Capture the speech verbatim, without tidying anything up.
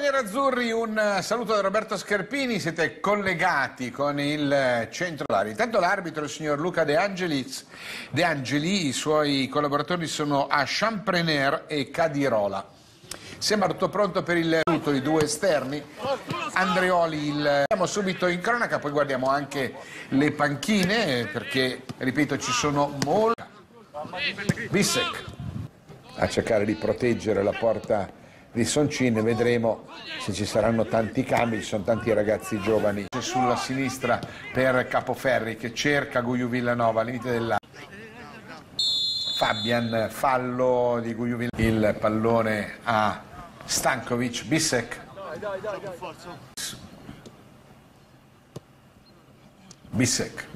Nerazzurri, un saluto da Roberto Scarpini, siete collegati con il centro. Intanto l'arbitro, il signor Luca De Angelis, De Angeli, i suoi collaboratori sono a Champreneur e Cadirola. Sembra tutto pronto per il saluto, i due esterni. Andreoli, il... andiamo subito in cronaca, poi guardiamo anche le panchine, perché, ripeto, ci sono molti. Bissek a cercare di proteggere la porta di Soncin, vedremo se ci saranno tanti cambi, ci sono tanti ragazzi giovani. Sulla sinistra per Capoferri che cerca Guiu Villanova al limite della... Fabian, fallo di Guiu Villanova, il pallone a Stankovic, Bissek. Bissek.